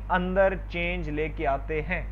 अंदर चेंज लेके आते हैं।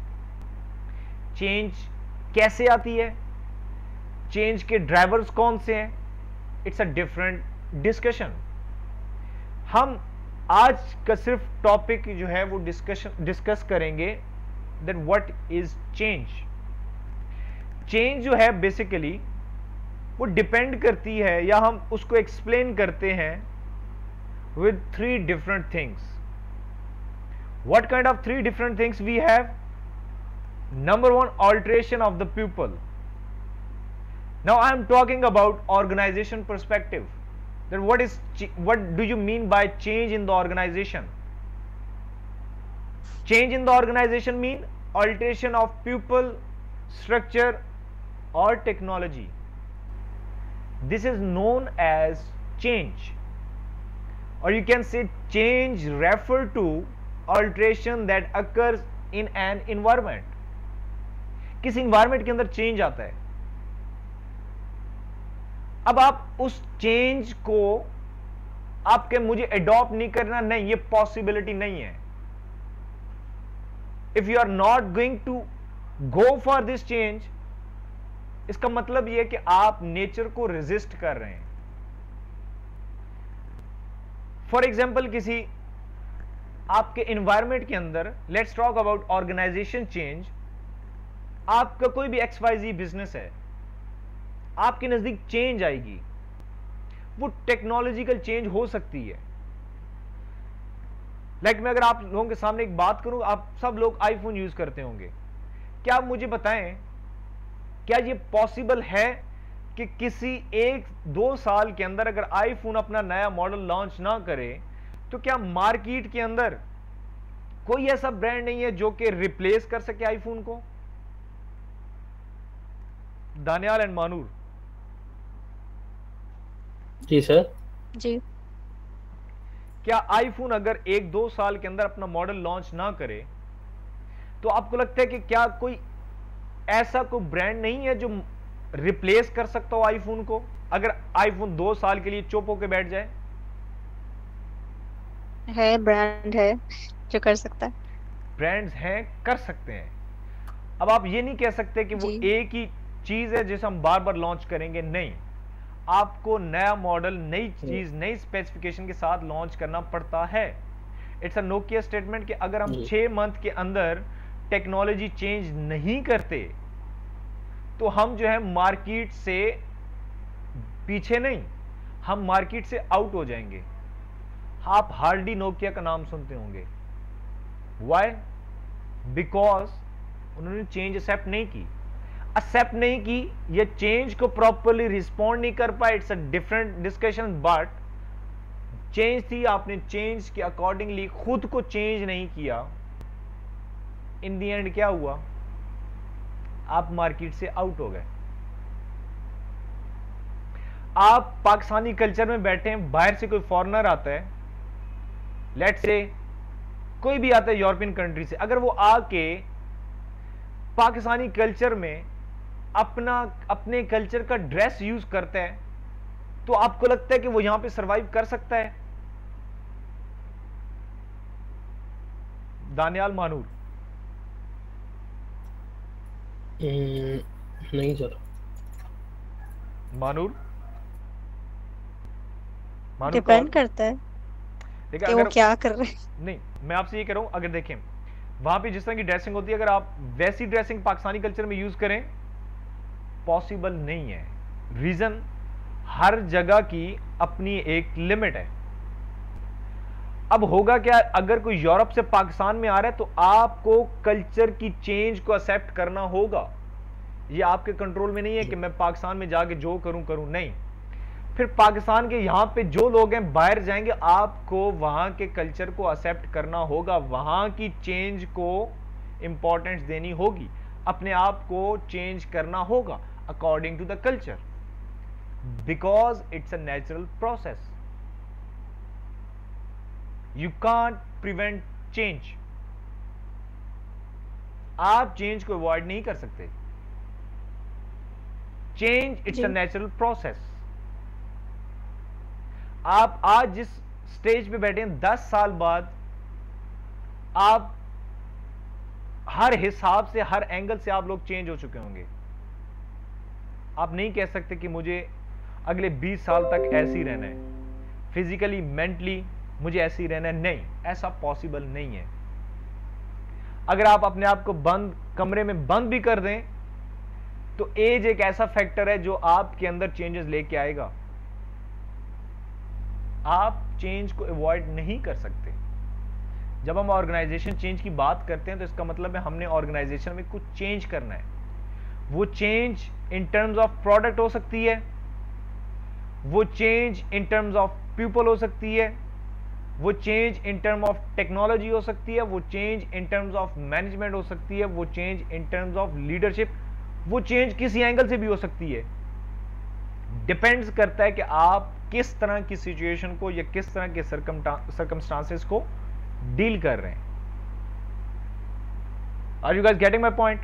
चेंज कैसे आती है, चेंज के ड्राइवर्स कौन से हैं, इट्स अ डिफरेंट डिस्कशन। हम आज का सिर्फ टॉपिक जो है वो डिस्कस करेंगे that what is change. Change जो है बेसिकली वो डिपेंड करती है, या हम उसको एक्सप्लेन करते हैं with 3 different things. What kind of 3 different things we have? Number 1, alteration of the pupil. Now I am talking about organization perspective. Then what do you mean by change in the organization? Change in the organization mean alteration of pupil, structure or technology. This is known as change, or you can say change refer to alteration that occurs in an environment. किस environment के अंदर change आता है। अब आप उस change को आपके मुझे एडॉप्ट नहीं करना, नहीं, ये पॉसिबिलिटी नहीं है। If you are not going to go for this change, इसका मतलब यह कि आप नेचर को रेजिस्ट कर रहे हैं। फॉर एग्जाम्पल, किसी आपके एनवायरमेंट के अंदर, let's talk about organisation change. आपका कोई भी XYZ बिजनेस है, आपके नजदीक चेंज आएगी, वो टेक्नोलॉजिकल चेंज हो सकती है। मैं अगर आप लोगों के सामने एक बात करूं, आप सब लोग आईफोन यूज करते होंगे। क्या आप मुझे बताएं, क्या ये पॉसिबल है कि किसी 1-2 साल के अंदर अगर आईफोन अपना नया मॉडल लॉन्च ना करे, तो क्या मार्केट के अंदर कोई ऐसा ब्रांड नहीं है जो कि रिप्लेस कर सके आईफोन को? दानियाल एंड मानूर। जी सर। जी। क्या आईफोन अगर 1-2 साल के अंदर अपना मॉडल लॉन्च ना करे, तो आपको लगता है कि क्या कोई ऐसा कोई ब्रांड नहीं है जो रिप्लेस कर सकता हो आईफोन को, अगर आईफोन 2 साल के लिए चुप होकर बैठ जाए? है, ब्रांड है जो कर सकता है। ब्रांड्स हैं, कर सकते हैं। अब आप ये नहीं कह सकते कि वो एक ही चीज है जिसे हम बार बार लॉन्च करेंगे, नहीं। आपको नया मॉडल, नई चीज, नई स्पेसिफिकेशन के साथ लॉन्च करना पड़ता है। इट्स अ नोकिया स्टेटमेंट कि अगर हम 6 मंथ के अंदर टेक्नोलॉजी चेंज नहीं करते, तो हम जो है मार्केट से पीछे नहीं, हम मार्केट से आउट हो जाएंगे। आप हार्डी नोकिया का नाम सुनते होंगे। व्हाई? बिकॉज उन्होंने चेंज एक्सेप्ट नहीं की, ये चेंज को प्रॉपरली रिस्पॉन्ड नहीं कर पाए। It's a different discussion, but change थी, आपने चेंज के अकॉर्डिंगली खुद को चेंज नहीं किया। इन दी एंड क्या हुआ? आप मार्केट से आउट हो गए। आप पाकिस्तानी कल्चर में बैठे हैं, बाहर से कोई फॉरेनर आता है, लेट्स से कोई भी आता है यूरोपियन कंट्री से, अगर वो आके पाकिस्तानी कल्चर में अपने कल्चर का ड्रेस यूज करता है, तो आपको लगता है कि वो यहां पे सरवाइव कर सकता है? दानियाल, मानूर। नहीं सर। मानूर डिपेंड करता है कि वो क्या कर रहे हैं। नहीं, मैं आपसे ये कह रहा हूं, अगर देखें वहां पे जिस तरह की ड्रेसिंग होती है, अगर आप वैसी ड्रेसिंग पाकिस्तानी कल्चर में यूज करें, पॉसिबल नहीं है। रीजन, हर जगह की अपनी एक लिमिट है। अब होगा क्या, अगर कोई यूरोप से पाकिस्तान में आ रहा है, तो आपको कल्चर की चेंज को एक्सेप्ट करना होगा। ये आपके कंट्रोल में नहीं है कि मैं पाकिस्तान में जाके जो करूं, नहीं। फिर पाकिस्तान के यहां पे जो लोग हैं बाहर जाएंगे, आपको वहां के कल्चर को एक्सेप्ट करना होगा, वहां की चेंज को इंपॉर्टेंस देनी होगी, अपने आप को चेंज करना होगा according to the culture, because it's a natural process. You can't prevent change. आप चेंज को अवॉइड नहीं कर सकते। Change it's a natural process. आप आज जिस स्टेज पे बैठे हैं, 10 साल बाद आप हर हिसाब से, हर एंगल से आप लोग चेंज हो चुके होंगे। आप नहीं कह सकते कि मुझे अगले 20 साल तक ऐसे ही रहना है, फिजिकली मेंटली मुझे ऐसे ही रहना है। नहीं, ऐसा पॉसिबल नहीं है। अगर आप अपने आप को बंद कमरे में बंद भी कर दें तो एज एक ऐसा फैक्टर है जो आपके अंदर चेंजेस लेके आएगा। आप चेंज को अवॉइड नहीं कर सकते। जब हम ऑर्गेनाइजेशन चेंज की बात करते हैं तो इसका मतलब है हमने ऑर्गेनाइजेशन में कुछ चेंज करना है। वो change in terms of product हो सकती है, वो change in terms of people हो सकती है, वो change in term of technology हो सकती है, वो change in terms of management हो सकती है, वो change in terms of leadership, वो चेंज किसी एंगल से भी हो सकती है। डिपेंड्स करता है कि आप किस तरह की सिचुएशन को या किस तरह के सर्कमस्टांसेस को डील कर रहे हैं। Are you guys getting my point?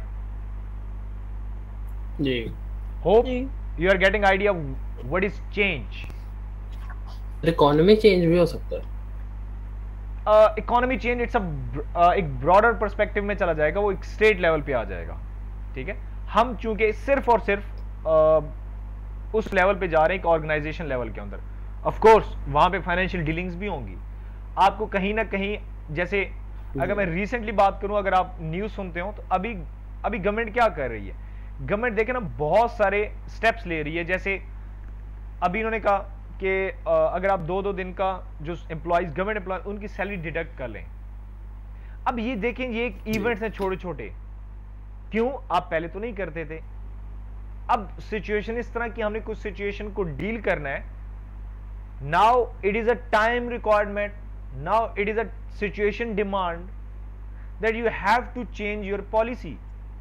जी। Hope you are getting idea what is change. Economy change भी हो सकता है। इकोनॉमी चेंज इट्स एक ब्रॉडर पर्सपेक्टिव में चला जाएगा, वो एक स्टेट लेवल पे आ जाएगा। ठीक है, हम चूंकि सिर्फ और सिर्फ उस लेवल पे जा रहे हैं, एक ऑर्गेनाइजेशन लेवल के अंदर। ऑफ कोर्स वहां पे फाइनेंशियल डीलिंग्स भी होंगी। आपको कहीं ना कहीं, जैसे अगर मैं रिसेंटली बात करूं, अगर आप न्यूज सुनते हो तो अभी गवर्नमेंट क्या कर रही है? गवर्नमेंट देखे ना बहुत सारे स्टेप्स ले रही है। जैसे अभी इन्होंने कहा कि अगर आप 2-2 दिन का जो एम्प्लॉइज, गवर्नमेंट एम्प्लॉय, उनकी सैलरी डिडक्ट कर लें। अब ये देखें, ये एक इवेंट्स हैं छोटे छोटे, क्यों आप पहले तो नहीं करते थे। अब सिचुएशन इस तरह की, हमने कुछ सिचुएशन को डील करना है। Now it is a time requirement, now it is a situation demand that you have to change your policy.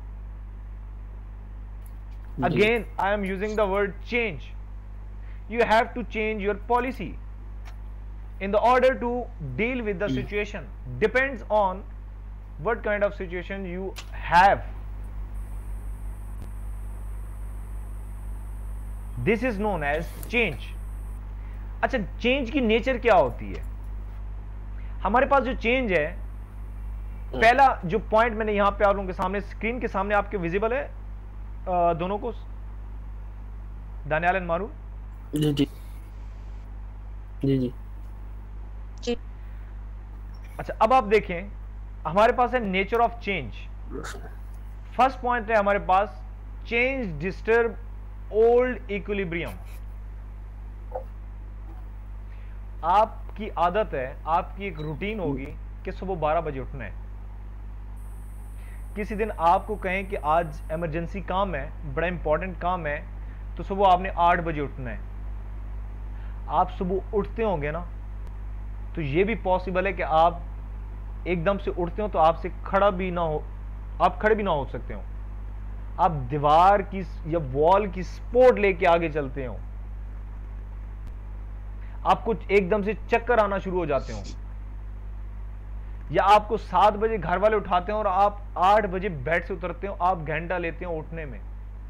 Again I am using the word change. You have to change your policy in the order to deal with the situation. Depends on what kind of situation you have. This is known as change. अच्छा, change की nature क्या होती है? हमारे पास जो change है, पहला जो पॉइंट मैंने यहां पे आप लोगों के सामने, स्क्रीन के सामने आपके विजिबल है दोनों को, दानियाल एंड मारू? जी जी जी जी जी। अच्छा, अब आप देखें, हमारे पास है nature of change. First point है हमारे पास, चेंज डिस्टर्ब ओल्ड इक्विलिब्रियम। आपकी आदत है, आपकी एक रूटीन होगी कि सुबह 12 बजे उठना है। किसी दिन आपको कहें कि आज इमरजेंसी काम है, बड़ा इंपॉर्टेंट काम है, तो सुबह आपने 8 बजे उठना है। आप सुबह उठते होंगे ना, तो ये भी पॉसिबल है कि आप एकदम से उठते हो तो आपसे खड़ा भी ना हो, आप खड़े भी ना हो सकते हो। आप दीवार की या वॉल की सपोर्ट लेके आगे चलते हो, आपको एकदम से चक्कर आना शुरू हो जाते हो, या आपको 7 बजे घर वाले उठाते हैं और आप 8 बजे बेड से उतरते हो, आप घंटा लेते हो उठने में।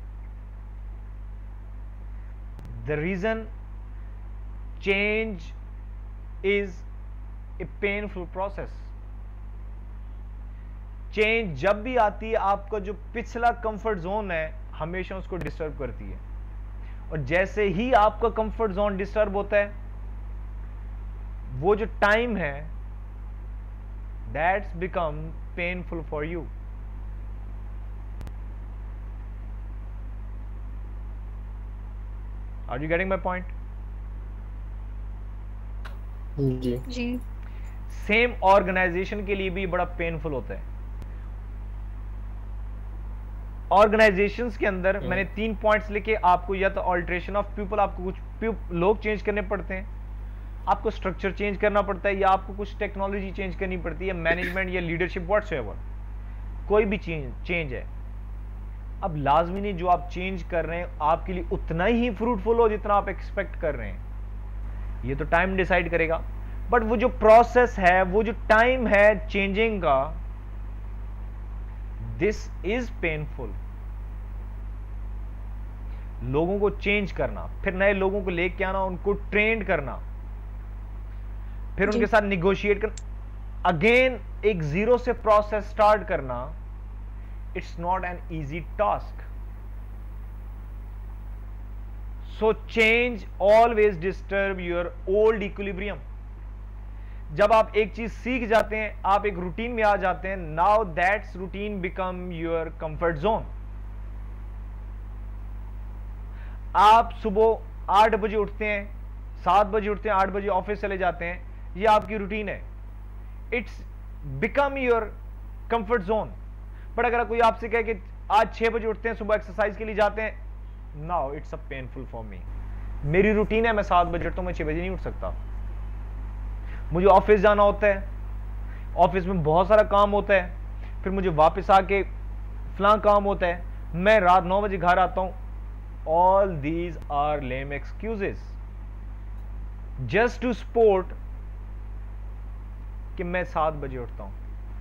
The reason, change is a painful process. Change जब भी आती है, आपका जो पिछला कंफर्ट जोन है हमेशा उसको डिस्टर्ब करती है, और जैसे ही आपका कंफर्ट जोन डिस्टर्ब होता है, वो जो टाइम है that's become painful for you. Are you getting my point? जी जी। सेम ऑर्गेनाइजेशन के लिए भी बड़ा पेनफुल होता है। ऑर्गेनाइजेशंस के अंदर मैंने 3 पॉइंट्स लिखे आपको, या तो ऑल्ट्रेशन ऑफ पीपल, आपको कुछ लोग चेंज करने पड़ते हैं, आपको स्ट्रक्चर चेंज करना पड़ता है, या आपको कुछ टेक्नोलॉजी चेंज करनी पड़ती है, मैनेजमेंट या लीडरशिप, व्हाटसएवर, कोई भी चेंज है। अब लाजमी नहीं जो आप चेंज कर रहे हैं आपके लिए उतना ही फ्रूटफुल हो जितना आप एक्सपेक्ट कर रहे हैं, ये तो टाइम डिसाइड करेगा। बट वो जो प्रोसेस है, वो जो टाइम है चेंजिंग का, दिस इज पेनफुल। लोगों को चेंज करना, फिर नए लोगों को लेके आना, उनको ट्रेन करना, फिर उनके साथ निगोशिएट करना, अगेन एक जीरो से प्रोसेस स्टार्ट करना, it's not an easy task. So change always disturb your old equilibrium. जब आप एक चीज सीख जाते हैं, आप एक रूटीन में आ जाते हैं, now that's routine become your comfort zone. आप सुबह 8 बजे उठते हैं, 7 बजे उठते हैं, 8 बजे ऑफिस चले जाते हैं, ये आपकी रूटीन है, it's become your comfort zone. But अगर कोई आपसे कहे कि आज 6 बजे उठते हैं, सुबह एक्सरसाइज के लिए जाते हैं, now it's a painful for me. मेरी रूटीन है, मैं 7 बजे उठता हूं, मैं 6 बजे नहीं उठ सकता. मुझे ऑफिस जाना होता है, ऑफिस में बहुत सारा काम होता है, फिर मुझे वापस आके फलां काम होता है, मैं रात 9 बजे घर आता हूं. All these are lame excuses just to support कि मैं 7 बजे उठता हूं.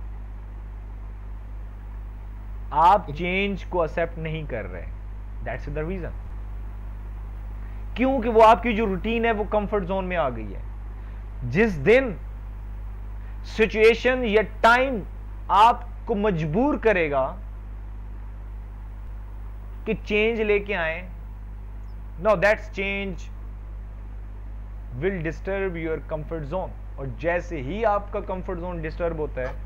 आप चेंज को एक्सेप्ट नहीं कर रहे. That's the reason. क्योंकि वो आपकी जो रूटीन है वो कंफर्ट जोन में आ गई है. जिस दिन सिचुएशन या टाइम आपको मजबूर करेगा कि चेंज लेके आए, now that's change will disturb your comfort zone. और जैसे ही आपका कंफर्ट जोन डिस्टर्ब होता है,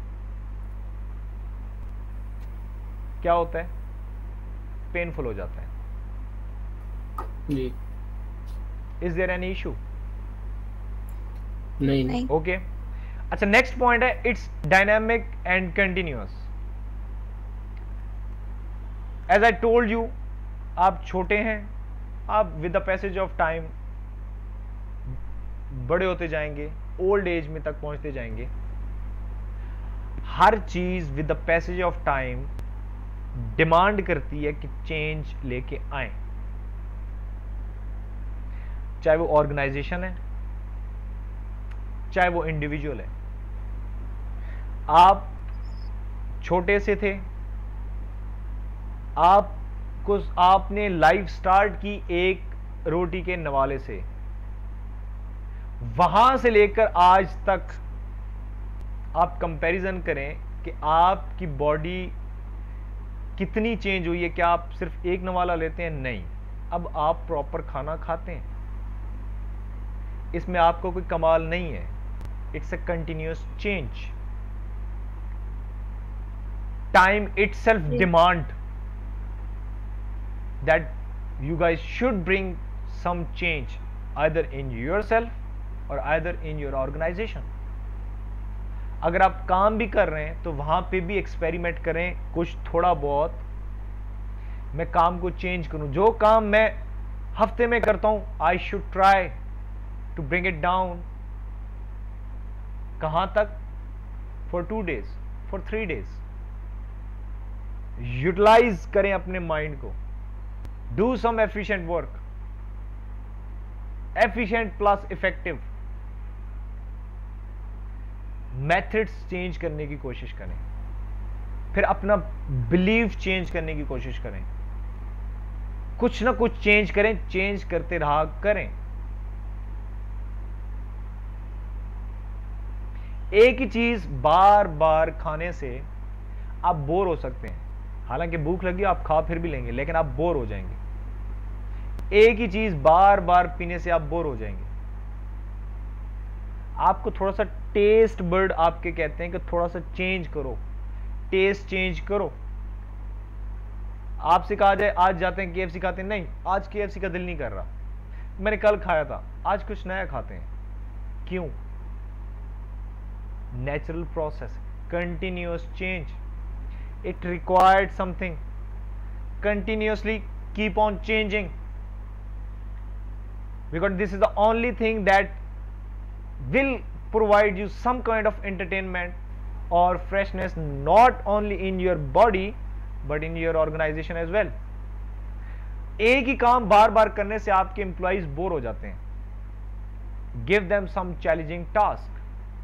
क्या होता है? पेनफुल हो जाता है. जी. Is there any issue? नहीं. ओके. अच्छा, नेक्स्ट पॉइंट है, it's dynamic and continuous. As I told you, आप छोटे हैं, आप with the passage of time बड़े होते जाएंगे, ओल्ड एज में तक पहुंचते जाएंगे. हर चीज with the passage of time demand करती है कि चेंज लेके आए. चाहे वो ऑर्गेनाइजेशन है, चाहे वो इंडिविजुअल है. आप छोटे से थे, आपने लाइफ स्टार्ट की एक रोटी के नवाले से, वहां से लेकर आज तक आप कंपैरिजन करें कि आपकी बॉडी कितनी चेंज हुई है. क्या आप सिर्फ एक नवाला लेते हैं? नहीं, अब आप प्रॉपर खाना खाते हैं. इसमें आपको कोई कमाल नहीं है. It's a continuous change. Time itself demand that you guys should bring some change either in yourself or either in your organization. अगर आप काम भी कर रहे हैं तो वहां पे भी एक्सपेरिमेंट करें कुछ थोड़ा बहुत. मैं काम को चेंज करूं, जो काम मैं हफ्ते में करता हूं, I should try to bring it down. कहां तक? For 2 days, for 3 days. Utilise करें अपने माइंड को. Do some efficient work. Efficient plus effective. Methods change करने की कोशिश करें. फिर अपना बिलीफ चेंज करने की कोशिश करें. कुछ ना कुछ चेंज करें, चेंज करते रहा करें. एक ही चीज बार बार खाने से आप बोर हो सकते हैं. हालांकि भूख लगी, आप खा फिर भी लेंगे, लेकिन आप बोर हो जाएंगे. एक ही चीज बार बार पीने से आप बोर हो जाएंगे. आपको थोड़ा सा टेस्ट बर्ड आपके कहते हैं कि थोड़ा सा चेंज करो, टेस्ट चेंज करो. आपसे कहा जाए आज जाते हैं KFC खाते हैं, नहीं आज KFC का दिल नहीं कर रहा, मैंने कल खाया था, आज कुछ नया खाते हैं. क्यों? Natural process, continuous change. It required something. Continuously keep on changing, because this is the only thing that will provide you some kind of entertainment or freshness, not only in your body but in your organization as well. एक ही काम बार बार करने से आपके employees bore हो जाते हैं. Give them some challenging task.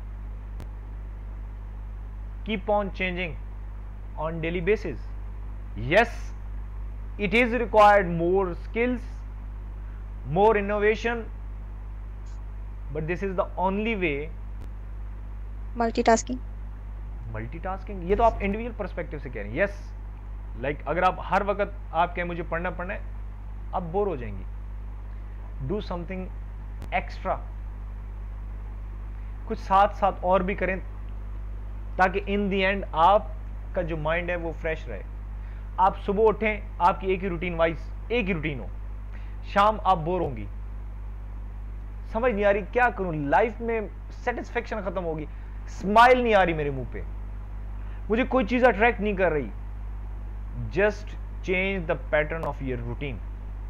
Keep on changing on daily basis. Yes, it is required more skills, more innovation, but this is the only way. Multitasking. Multitasking, ये तो आप इंडिविजुअल पर्सपेक्टिव से कह रहे हैं। यस, लाइक अगर आप हर वक्त आप कहें मुझे पढ़ना है, आप बोर हो जाएंगी। डू समथिंग एक्स्ट्रा, कुछ साथ साथ और भी करें, ताकि इन दी एंड आपका जो माइंड है वो फ्रेश रहे। आप सुबह उठें, आपकी एक ही रूटीन वाइज एक ही रूटीन हो, शाम आप बोर होंगी, समझ नहीं आ रही क्या करूं, लाइफ में सेटिस्फेक्शन खत्म होगी, स्माइल नहीं आ रही मेरे मुंह पे, मुझे कोई चीज अट्रैक्ट नहीं कर रही। Just change the pattern of your routine,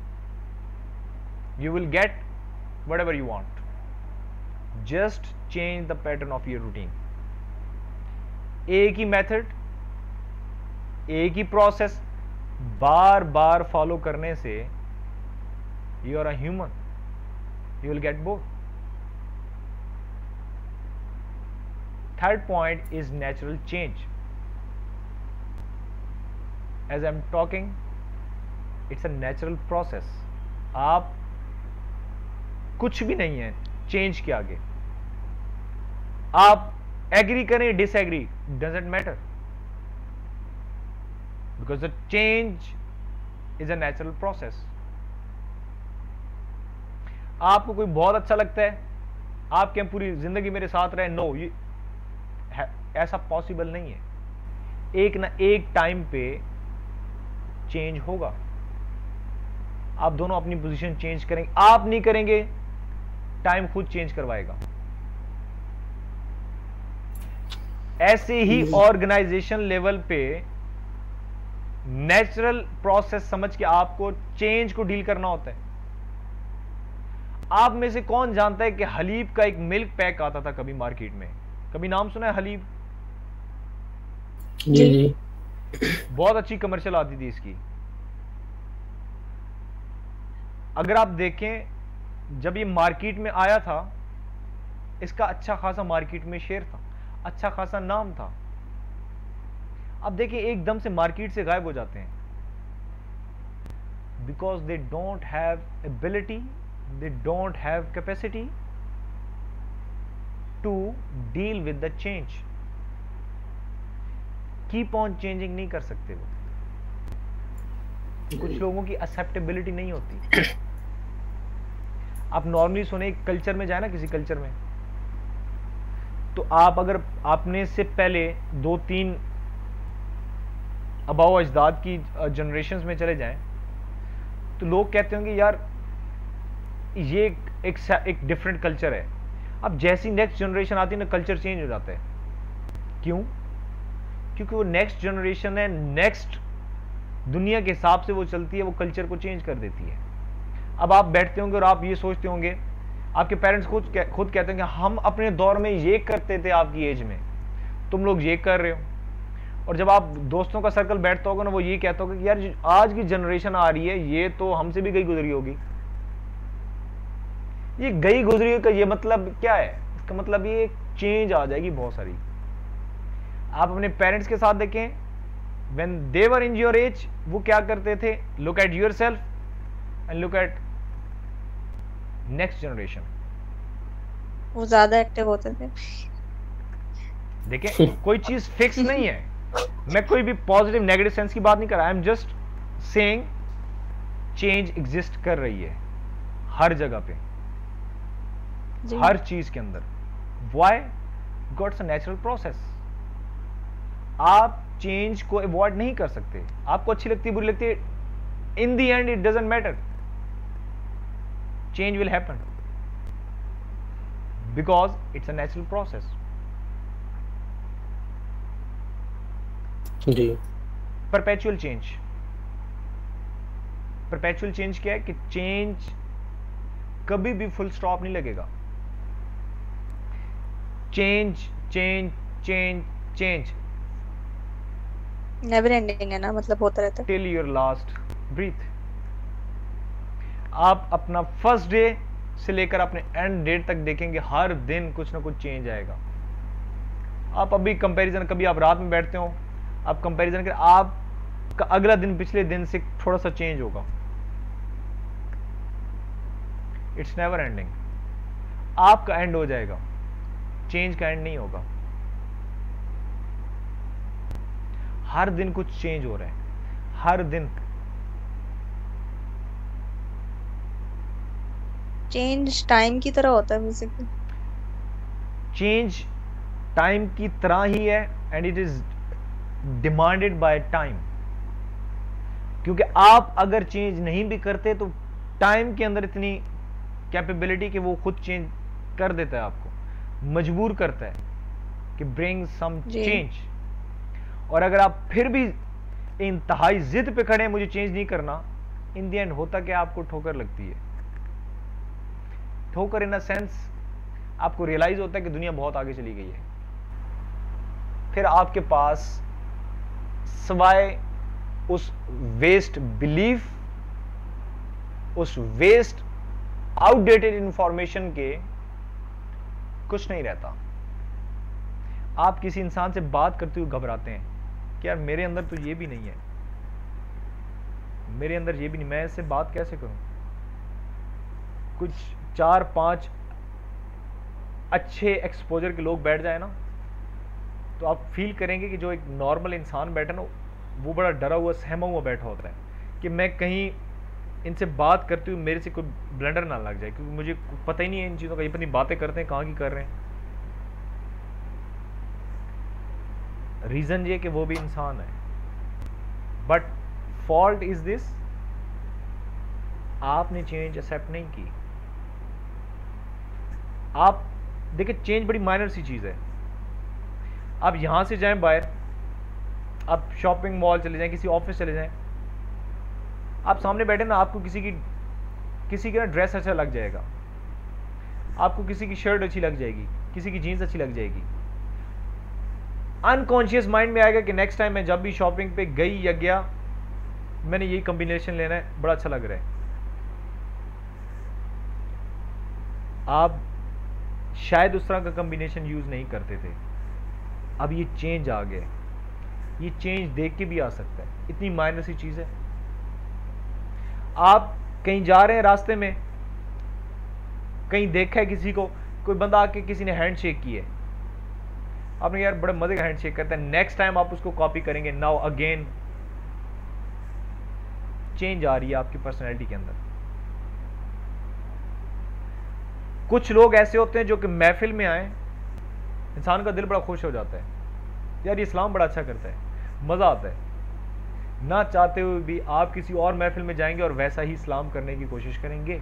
you will get whatever you want. Just change the pattern of your routine. एक ही मेथड, एक ही प्रोसेस बार बार फॉलो करने से you are a human, you will get bored. Third point is natural change. As I am talking, it's a natural process. आप कुछ भी नहीं है change के आगे, आप एग्री करें disagree, doesn't matter, because the change is a natural process. आपको कोई बहुत अच्छा लगता है, आप क्या पूरी जिंदगी मेरे साथ रहे, नो, ये ऐसा पॉसिबल नहीं है। एक ना एक टाइम पे चेंज होगा, आप दोनों अपनी पोजीशन चेंज करेंगे, आप नहीं करेंगे, टाइम खुद चेंज करवाएगा। ऐसे ही ऑर्गेनाइजेशन लेवल पे नेचुरल प्रोसेस समझ के आपको चेंज को डील करना होता है। आप में से कौन जानता है कि हलीब का एक मिल्क पैक आता था कभी मार्केट में, कभी नाम सुना है हलीब? जी, बहुत अच्छी कमर्शियल आती थी इसकी। अगर आप देखें, जब ये मार्केट में आया था, इसका अच्छा खासा मार्केट में शेयर था, अच्छा खासा नाम था। अब देखिए एकदम से मार्केट से गायब हो जाते हैं, because they don't have ability, they don't have capacity to deal with the change. Keep on changing नहीं कर सकते वो, कुछ लोगों की एक्सेप्टेबिलिटी नहीं होती। आप नॉर्मली सुने कल्चर में जाए ना, किसी कल्चर में, तो आप अगर आपने से पहले 2-3 अबाव अजदाद की जनरेशन्स में चले जाएं, तो लोग कहते होंगे यार ये एक डिफरेंट कल्चर है। अब जैसी नेक्स्ट जनरेशन आती है ना, कल्चर चेंज हो जाता है। क्यों? क्योंकि वो नेक्स्ट जनरेशन है, नेक्स्ट दुनिया के हिसाब से वो चलती है, वो कल्चर को चेंज कर देती है। अब आप बैठते होंगे और आप ये सोचते होंगे, आपके पेरेंट्स खुद कहते हैं कि हम अपने दौर में ये करते थे, आपकी एज में तुम लोग ये कर रहे हो। और जब आप दोस्तों का सर्कल बैठता होगा ना, वो ये कहता होगा कि यार आज की जनरेशन आ रही है, ये तो हमसे भी गई गुजरी होगी। ये गई गुजरी का ये मतलब क्या है? इसका मतलब ये चेंज आ जाएगी बहुत सारी। आप अपने पेरेंट्स के साथ देखें, when they were in your age, वो क्या करते थे? Look at yourself and look at next generation. वो ज्यादा एक्टिव होते थे। देखिए कोई चीज फिक्स नहीं है, मैं कोई भी पॉजिटिव नेगेटिव सेंस की बात नहीं कर रहा, I am just saying change exist कर रही है हर जगह पे, हर चीज के अंदर। Why? Because it's a natural process. आप चेंज को अवॉइड नहीं कर सकते, आपको अच्छी लगती है बुरी लगती है, in the end it doesn't matter, change will happen because it's a natural process. जी। perpetual change क्या है कि चेंज कभी भी फुल स्टॉप नहीं लगेगा। Change change change change never ending है ना, मतलब होता रहता है टिल योर लास्ट ब्रीथ। आप अपना फर्स्ट डे से लेकर अपने एंड डेट तक देखेंगे, हर दिन कुछ ना कुछ चेंज आएगा। आप अभी कंपैरिजन, कभी आप रात में बैठते हो, आप कंपैरिजन कर, आपका अगला दिन पिछले दिन से थोड़ा सा चेंज होगा। It's never ending. आपका एंड हो जाएगा, चेंज का एंड नहीं होगा। हर दिन कुछ चेंज हो रहा है, हर दिन। चेंज टाइम की तरह होता है बेसिकली। चेंज टाइम की तरह ही है, and it is demanded by time. क्योंकि आप अगर चेंज नहीं भी करते तो टाइम के अंदर इतनी कैपेबिलिटी कि वो खुद चेंज कर देता है, आपको मजबूर करता है कि ब्रिंग सम चेंज। और अगर आप फिर भी इंतहाई जिद पे खड़े हैं मुझे चेंज नहीं करना, इन दी एंड होता क्या, आपको ठोकर लगती है। ठोकर इन अ सेंस आपको रियलाइज होता है कि दुनिया बहुत आगे चली गई है। फिर आपके पास सवाए उस वेस्ट बिलीफ, उस वेस्ट आउटडेटेड इंफॉर्मेशन के कुछ नहीं रहता। आप किसी इंसान से बात करते हुए घबराते हैं कि यार मेरे अंदर तो ये भी नहीं है, मेरे अंदर ये भी नहीं, मैं इससे बात कैसे करूं। कुछ 4-5 अच्छे एक्सपोजर के लोग बैठ जाए ना, तो आप फील करेंगे कि जो एक नॉर्मल इंसान बैठा ना, वो बड़ा डरा हुआ सहमा हुआ बैठा होता है कि मैं कहीं इनसे बात करते हुए मेरे से कोई ब्लंडर ना लग जाए, क्योंकि मुझे पता ही नहीं है इन चीज़ों का। ये पता नहीं बातें करते हैं कहाँ की कर रहे हैं। रीज़न ये कि वो भी इंसान है। बट फॉल्ट इज दिस, आपने चेंज एक्सेप्ट नहीं की। आप देखिए, चेंज बड़ी माइनर सी चीज़ है। आप यहां से जाएं बाहर, आप शॉपिंग मॉल चले जाएं, किसी ऑफिस चले जाएं, आप सामने बैठे ना, आपको किसी का ड्रेस अच्छा लग जाएगा, आपको किसी की शर्ट अच्छी लग जाएगी, किसी की जीन्स अच्छी लग जाएगी। अनकॉन्शियस माइंड में आएगा कि नेक्स्ट टाइम मैं जब भी शॉपिंग पे गई या गया, मैंने यही कॉम्बिनेशन लेना है, बड़ा अच्छा लग रहा है। आप शायद उस तरह का कॉम्बिनेशन यूज नहीं करते थे, अब ये चेंज आ गया। ये चेंज देख के भी आ सकता है, इतनी माइनर सी चीज है। आप कहीं जा रहे हैं, रास्ते में कहीं देखा है किसी को, कोई बंदा आके किसी ने हैंड शेक की है, आपने यार बड़े मजे का हैंड शेक करता है, नेक्स्ट टाइम आप उसको कॉपी करेंगे। नाउ अगेन चेंज आ रही है आपकी पर्सनैलिटी के अंदर। कुछ लोग ऐसे होते हैं जो कि महफिल में आए, इंसान का दिल बड़ा खुश हो जाता है, यार ये इस्लाम बड़ा अच्छा करता है, मजा आता है। ना चाहते हुए भी आप किसी और महफिल में जाएंगे और वैसा ही इस्लाम करने की कोशिश करेंगे।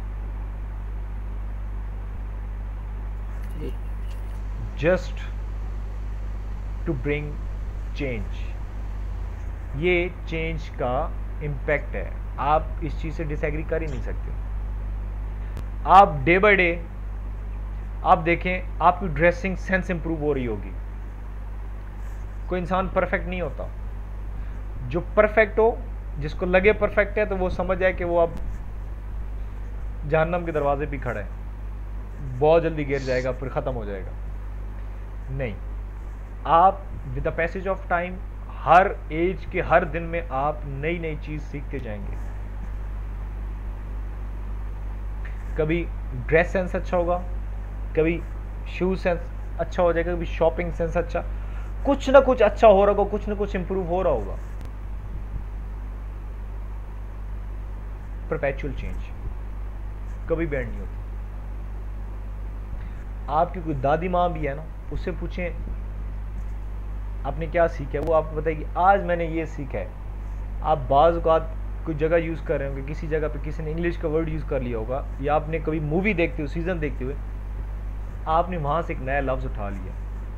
जस्ट टू ब्रिंग चेंज, ये चेंज का इम्पैक्ट है। आप इस चीज से डिसएग्री कर ही नहीं सकते। आप डे बाय डे आप देखें, आपकी ड्रेसिंग सेंस इंप्रूव हो रही होगी। कोई इंसान परफेक्ट नहीं होता। जो परफेक्ट हो, जिसको लगे परफेक्ट है, तो वो समझ जाए कि वो अब जहन्नम के दरवाजे पे खड़ा है, बहुत जल्दी गिर जाएगा, फिर खत्म हो जाएगा। नहीं, आप with the passage of time, हर एज के हर दिन में आप नई नई चीज सीखते जाएंगे। कभी ड्रेस सेंस अच्छा होगा, कभी शूज सेंस अच्छा हो जाएगा, कभी शॉपिंग सेंस अच्छा, कुछ ना कुछ अच्छा हो रहा होगा, कुछ ना कुछ इंप्रूव हो रहा होगा। परपेचुअल चेंज कभी बैंड नहीं होती। आपकी कोई दादी माँ भी है ना, उससे पूछें आपने क्या सीखा है, वो आपको बताएगी आज मैंने ये सीखा है। आप बाज़ औक़ात कोई जगह यूज़ कर रहे होंगे, किसी जगह पे किसी ने इंग्लिश का वर्ड यूज़ कर लिया होगा, या आपने कभी मूवी देखते हुए, सीजन देखते हुए आपने वहां से एक नया लफ्ज़ उठा लिया,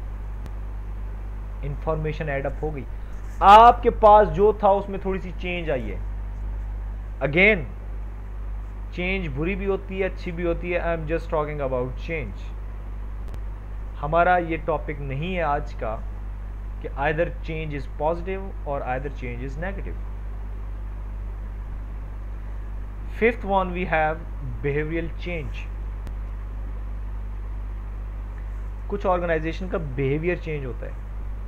इंफॉर्मेशन एड अप हो गई, आपके पास जो था उसमें थोड़ी सी चेंज आई है। अगेन, चेंज बुरी भी होती है, अच्छी भी होती है। I am just talking about change. हमारा ये टॉपिक नहीं है आज का कि आइदर चेंज इज पॉजिटिव और either change is negative. Fifth one we have behavioural change. कुछ ऑर्गेनाइजेशन का बिहेवियर चेंज होता है।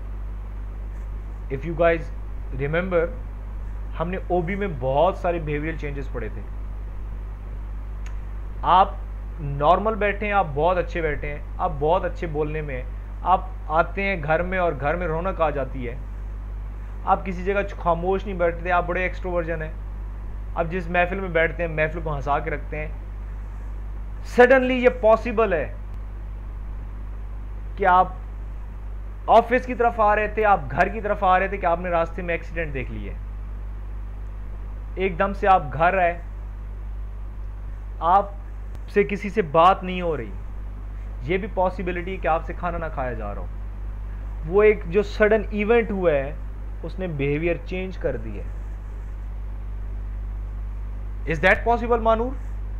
इफ यू गाइज रिमेंबर, हमने ओबी में बहुत सारे बिहेवियरल चेंजेस पढ़े थे। आप नॉर्मल बैठे हैं, आप बहुत अच्छे बैठे हैं, आप बहुत अच्छे बोलने में, आप आते हैं घर में और घर में रौनक आ जाती है। आप किसी जगह खामोश नहीं बैठते, आप बड़े एक्सट्रोवर्जन हैं, आप जिस महफिल में बैठते हैं महफिल को हंसा के रखते हैं। सडनली ये पॉसिबल है कि आप ऑफिस की तरफ आ रहे थे, आप घर की तरफ आ रहे थे कि आपने रास्ते में एक्सीडेंट देख लिए, एकदम से आप घर आए, आपसे किसी से बात नहीं हो रही, ये भी पॉसिबिलिटी है कि आपसे खाना ना खाया जा रहा हो। वो एक जो सडन इवेंट हुआ है उसने बिहेवियर चेंज कर दी है। इज दैट पॉसिबल मानूर?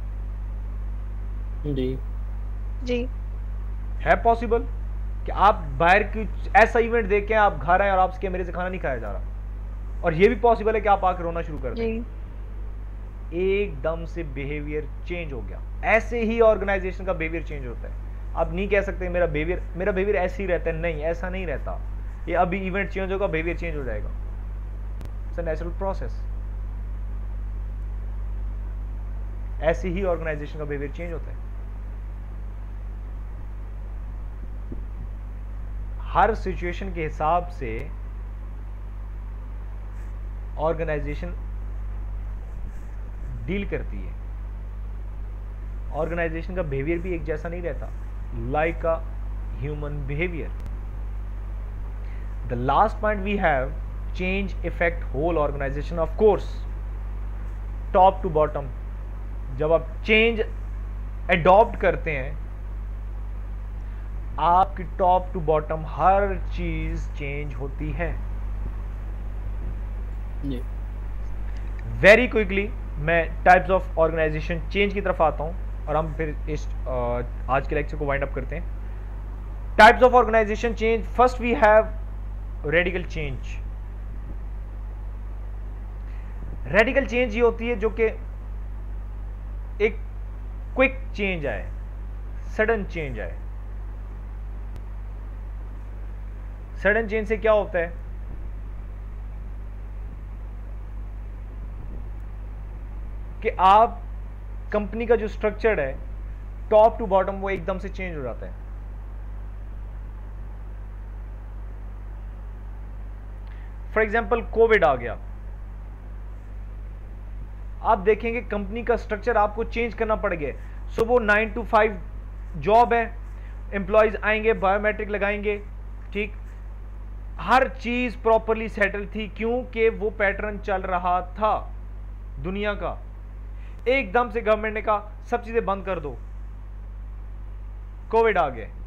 जी है पॉसिबल कि आप बाहर की ऐसा इवेंट देख के आप घर आए और आपसे मेरे से खाना नहीं खाया जा रहा, और ये भी पॉसिबल है कि आप आकर रोना शुरू कर दें। एकदम से बिहेवियर चेंज हो गया। ऐसे ही ऑर्गेनाइजेशन का बिहेवियर चेंज होता है। आप नहीं कह सकते मेरा बिहेवियर ऐसे ही रहता है, नहीं, ऐसा नहीं रहता। ये अभी इवेंट चेंज होगा, बिहेवियर चेंज हो जाएगा। It's a natural process. ऐसे ही ऑर्गेनाइजेशन का बिहेवियर चेंज होता है। हर सिचुएशन के हिसाब से ऑर्गेनाइजेशन डील करती है। ऑर्गेनाइजेशन का बिहेवियर भी एक जैसा नहीं रहता, like a human behaviour. The last point we have, change effect whole organisation. Of course top to bottom, जब आप चेंज एडॉप्ट करते हैं आपकी टॉप टू बॉटम हर चीज चेंज होती है। वेरी क्विकली मैं टाइप्स ऑफ ऑर्गेनाइजेशन चेंज की तरफ आता हूं और हम फिर इस आज के लेक्चर को वाइंड अप करते हैं। Types of organisation change, first we have radical change. Radical change ये होती है जो कि एक क्विक चेंज आए, सडन चेंज आए। सडन चेंज से क्या होता है कि आप कंपनी का जो स्ट्रक्चर है टॉप टू बॉटम वो एकदम से चेंज हो जाता है। फॉर एग्जांपल कोविड आ गया, आप देखेंगे कंपनी का स्ट्रक्चर आपको चेंज करना पड़ गया। सो वो 9 to 5 जॉब है, एम्प्लॉयज आएंगे, बायोमेट्रिक लगाएंगे, ठीक, हर चीज प्रॉपरली सेटल थी क्योंकि वो पैटर्न चल रहा था दुनिया का। एकदम से गवर्नमेंट ने कहा सब चीजें बंद कर दो, कोविड आ गए,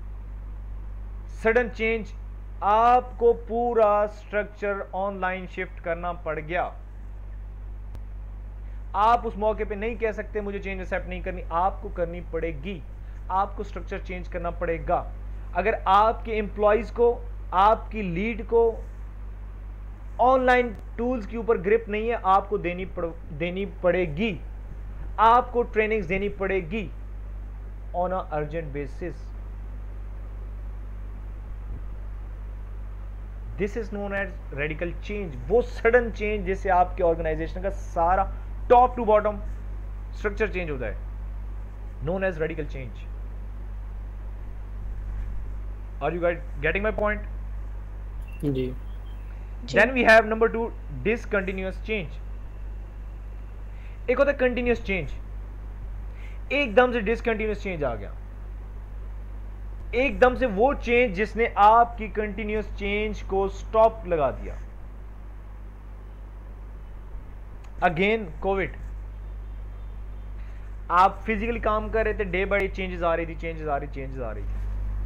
सडन चेंज, आपको पूरा स्ट्रक्चर ऑनलाइन शिफ्ट करना पड़ गया। आप उस मौके पे नहीं कह सकते मुझे चेंज एक्सेप्ट नहीं करनी, आपको करनी पड़ेगी, आपको स्ट्रक्चर चेंज करना पड़ेगा। अगर आपके एम्प्लॉयज को, आपकी लीड को ऑनलाइन टूल्स के ऊपर ग्रिप नहीं है, आपको देनी पड़ेगी, आपको ट्रेनिंग्स देनी पड़ेगी on a urgent basis. This is known as radical change. वो सडन चेंज जिससे आपके ऑर्गेनाइजेशन का सारा top to bottom structure change होता है, known as radical change. Are you getting my point? जी। Then we have number 2, discontinuous change. एक होता है कंटिन्यूअस चेंज, एकदम से डिसकंटिन्यूअस चेंज आ गया, एकदम से वो चेंज जिसने आपकी कंटिन्यूअस चेंज को स्टॉप लगा दिया। अगेन कोविड, आप फिजिकली काम कर रहे थे, डे बाय डे चेंजेस आ रही थी, चेंजेस आ रही थी।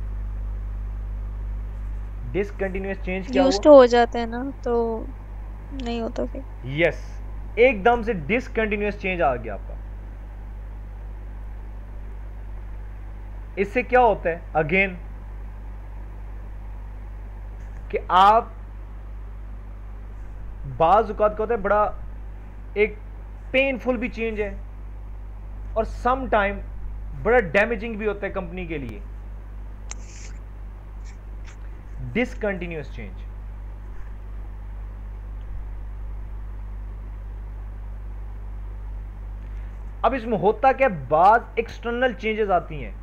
डिसकंटिन्यूअस चेंज क्या यूज्ड हो जाते हैं ना तो नहीं होता फिर। यस, एकदम से डिसकंटिन्यूअस चेंज आ गया आपका। इससे क्या होता है अगेन कि आप बाज औकात का होता है बड़ा एक पेनफुल भी चेंज है और सम टाइम बड़ा डैमेजिंग भी होता है कंपनी के लिए। डिसकंटिन्यूअस चेंज, अब इसमें होता क्या, बाद एक्सटर्नल चेंजेस आती हैं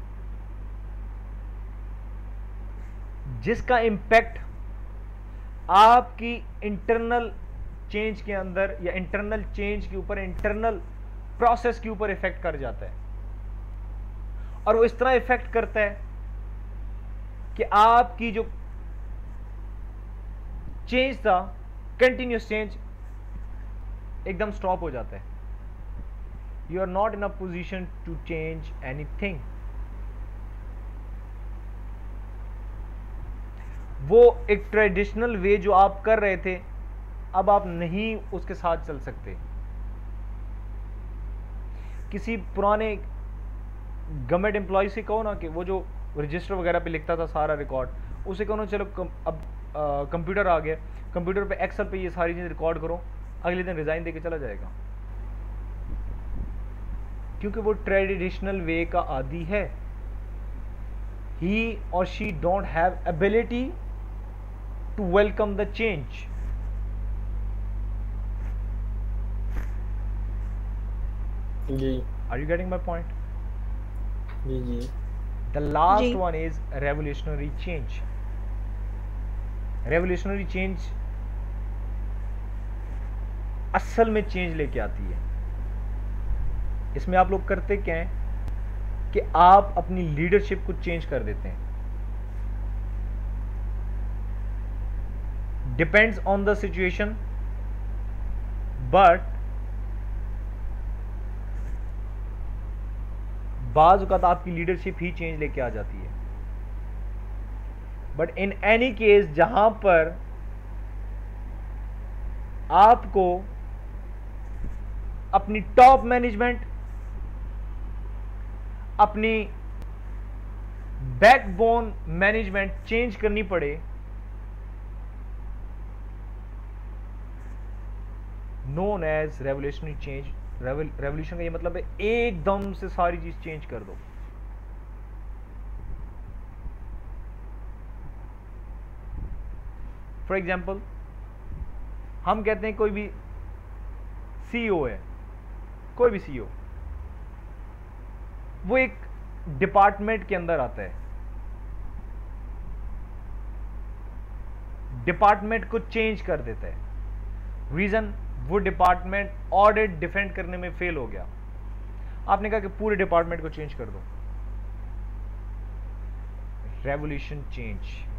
जिसका इंपैक्ट आपकी इंटरनल चेंज के अंदर या इंटरनल चेंज के ऊपर, इंटरनल प्रोसेस के ऊपर इफेक्ट कर जाता है। और वो इस तरह इफेक्ट करता है कि आपकी जो चेंज था, कंटिन्यूस चेंज, एकदम स्टॉप हो जाता है। You are not in a position to change anything. वो एक ट्रेडिशनल वे जो आप कर रहे थे, अब आप नहीं उसके साथ चल सकते। किसी पुराने गवर्नमेंट एम्प्लॉय से कहो ना कि वो जो रजिस्टर वगैरह पे लिखता था सारा रिकॉर्ड, उसे कहो ना चलो अब कंप्यूटर आ गया, कंप्यूटर पे एक्सेल पे ये सारी चीज़ रिकॉर्ड करो, अगले दिन रिजाइन देके चला जाएगा, क्योंकि वो ट्रेडिशनल वे का आदी है। ही और she don't have ability to welcome the change. जी, are you getting my point? जी। The last one is revolutionary change. Revolutionary change असल में चेंज लेके आती है। इसमें आप लोग करते क्या हैं कि आप अपनी लीडरशिप को चेंज कर देते हैं। Depends on the situation, but बाज़ औक़ात आपकी लीडरशिप ही चेंज लेके आ जाती है। बट इन एनी केस जहां पर आपको अपनी टॉप मैनेजमेंट, अपनी बैकबोन मैनेजमेंट चेंज करनी पड़े, known as revolutionary change. Revolution का ये मतलब है एकदम से सारी चीज चेंज कर दो। फॉर एग्जाम्पल, हम कहते हैं कोई भी सीईओ है, कोई भी सीईओ, वो एक डिपार्टमेंट के अंदर आता है, डिपार्टमेंट को चेंज कर देता है। रीजन, वो डिपार्टमेंट ऑडिट डिफेंड करने में फेल हो गया। आपने कहा कि पूरे डिपार्टमेंट को चेंज कर दो। Revolution change.